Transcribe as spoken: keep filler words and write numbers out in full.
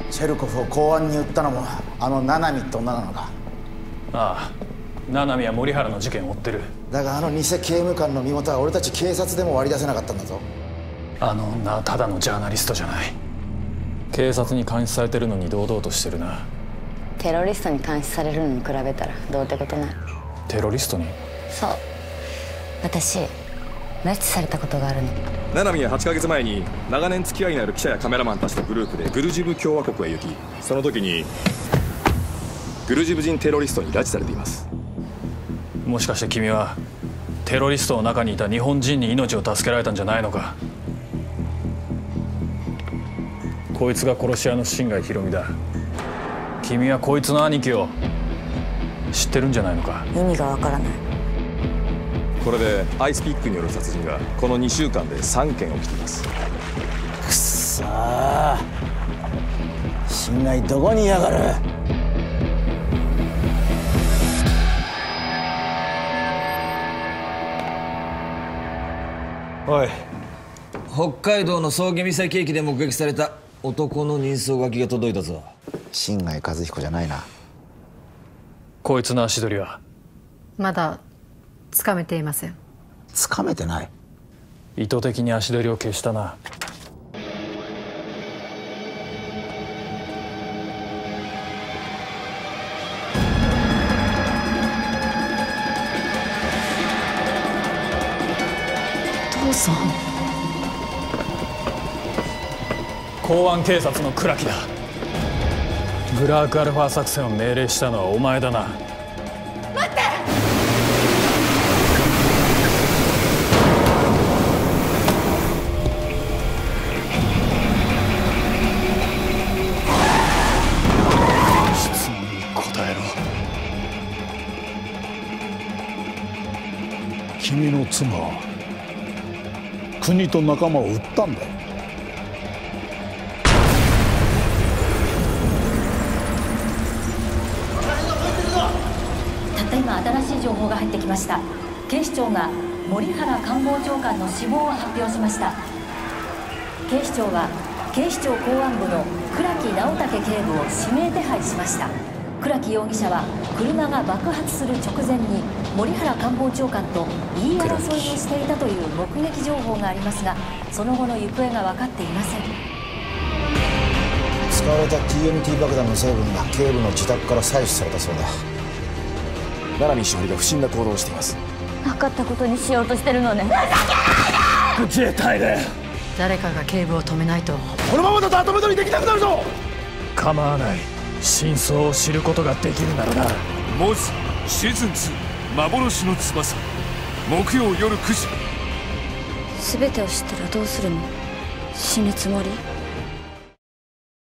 チェルコフを公安に売ったのもあの七海って女なのか。 ああ、七海は森原の事件を追ってる。 だがあの偽刑務官の身元は俺たち警察でも割り出せなかったんだぞ。 あの女はただのジャーナリストじゃない。警察に監視されてるのに堂々としてるな。 テロリストに監視されるのに比べたらどうってことない。 テロリストに？ そう、私拉致されたことがあるの。 七海ははちかげつまえに長年付き合いのある記者やカメラマンたちとグループでグルジブ共和国へ行き、その時にグルジブ人テロリストに拉致されています。 もしかして君はテロリストの中にいた日本人に命を助けられたんじゃないのか。こいつが殺し屋の新貝博美だ。君はこいつの兄貴を知ってるんじゃないのか。 意味がわからない。 これでアイスピックによる殺人がこのにしゅうかんでさんけん起きています。 くっそー、新貝どこにいやがる。 おい、北海道の宗家岬駅で目撃された男の人相書きが届いたぞ。 新貝和彦じゃないな。 こいつの足取りはまだつかめていません。 つかめてない？ 意図的に足取りを消したな。 父さん。 公安警察の倉木だ。ブラークアルファ作戦を命令したのはお前だな。 待って！ 質問に答えろ。 君の妻は国と仲間を売ったんだよ。 たった今新しい情報が入ってきました。警視庁が森原官房長官の死亡を発表しました。警視庁は警視庁公安部の倉木直武警部を指名手配しました。倉木容疑者は車が爆発する直前に森原官房長官と言い争いをしていたという目撃情報がありますが、その後の行方が分かっていません。 使われた ティーエヌティー 爆弾の成分が警部の自宅から採取されたそうだ。 七海志保里が不審な行動をしています。 なかったことにしようとしてるのね。 自衛隊だよ。 誰かが警部を止めないと。 このままだと後戻りできなくなるぞ。 構わない。真相を知ることができるならな。 モズシーズンツー幻の翼、木曜夜くじ。 全てを知ったらどうするの？死ぬつもり？